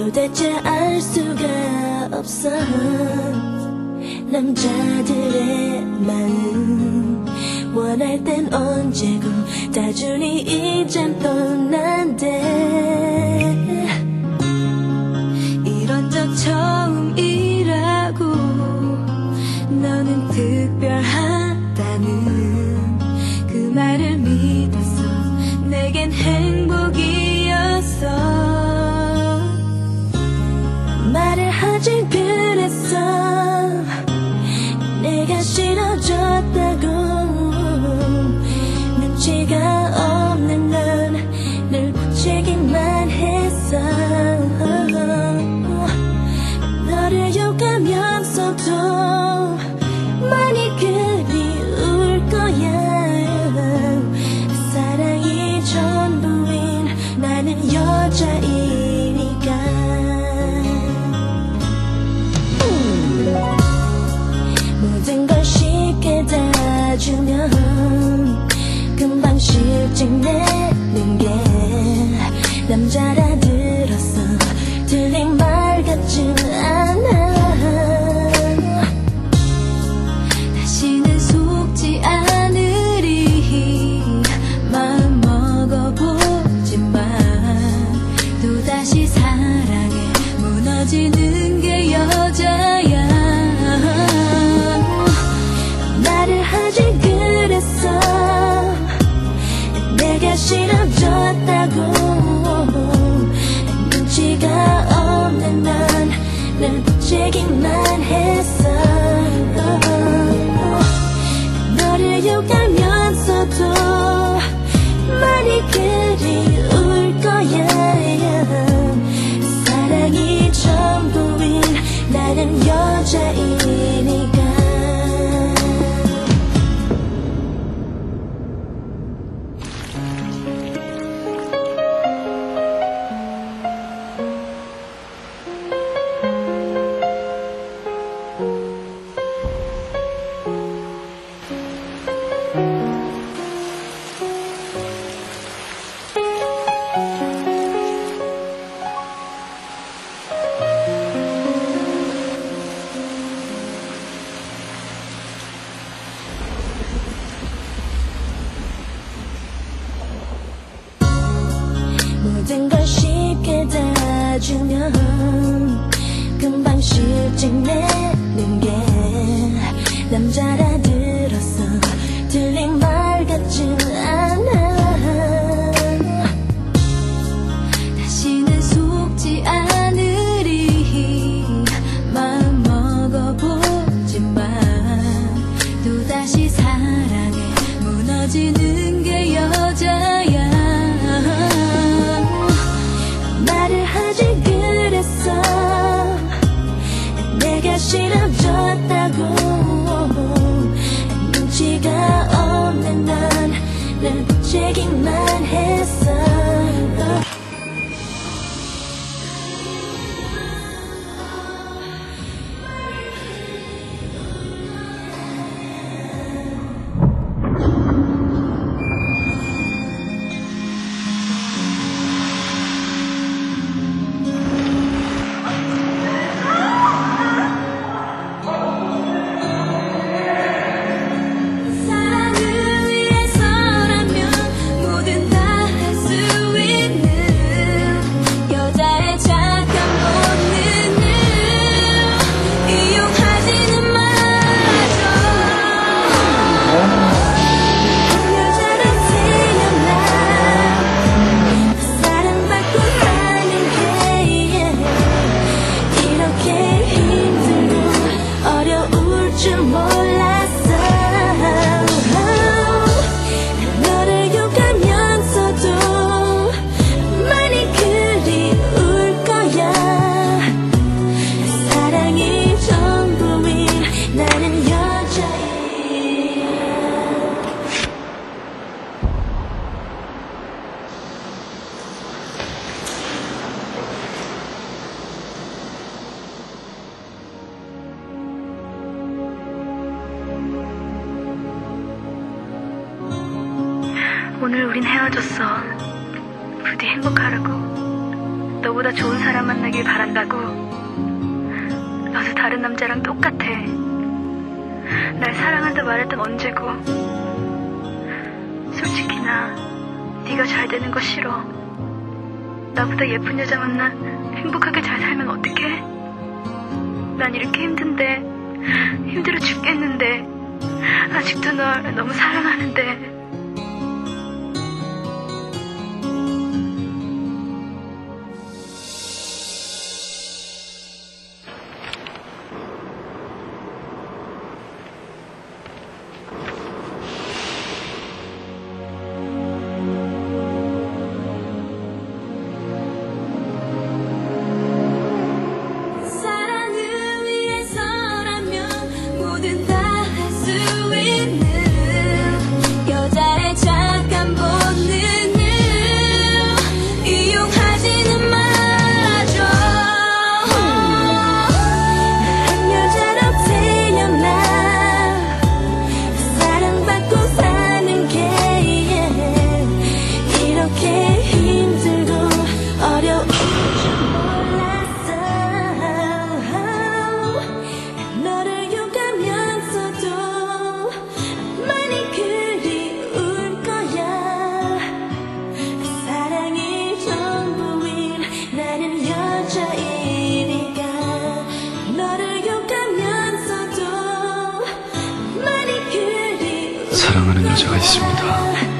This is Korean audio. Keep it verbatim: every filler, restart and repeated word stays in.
도대체 알 수가 없어 남자들의 마음 원할 땐 언제고 다 주니 이젠 떠난대 이런 적 처음이라고 너는 특별하다는 그 말을 믿었어 내겐 행복이었어 말을 하지 그랬어 내가 싫어졌다고 눈치가 없는 넌 늘 부채기만 했어 너를 욕하면서도 많이 그리울 거야 사랑이 전부인 나는 여자이니까 모든 걸 쉽게 다 주면 금방 실증내는 게 남자라 들었어 들린 말 같진 않아 다시는 속지 않으리 마음 먹어보지만 또다시 사랑에 무너지는 게 여자야 말을 하지 그랬어 내가 싫어졌다고 눈치가 없는 넌 늘 부채기만 했어 너를 욕하면서도 많이 그리울 거야 사랑이 전부인 나는 여자이니까 모든 걸 쉽게 다 주면 금방 실증내는 게 남자라 들었어 들린 말 같진 않아 다시는 속지 않으리 마음 먹어보지만 또다시 사랑에 무너지는 게 여자야 말을 하지 그랬어 내가 싫어졌다고 눈치가 없는 넌 늘 부채기만 했어 오늘 우린 헤어졌어. 부디 행복하라고. 너보다 좋은 사람 만나길 바란다고. 너도 다른 남자랑 똑같아. 날 사랑한다 말했던 언제고. 솔직히 나 네가 잘 되는 거 싫어. 나보다 예쁜 여자 만나 행복하게 잘 살면 어떡해? 난 이렇게 힘든데, 힘들어 죽겠는데, 아직도 널 너무 사랑하는데. 사랑하는 여자가 있습니다.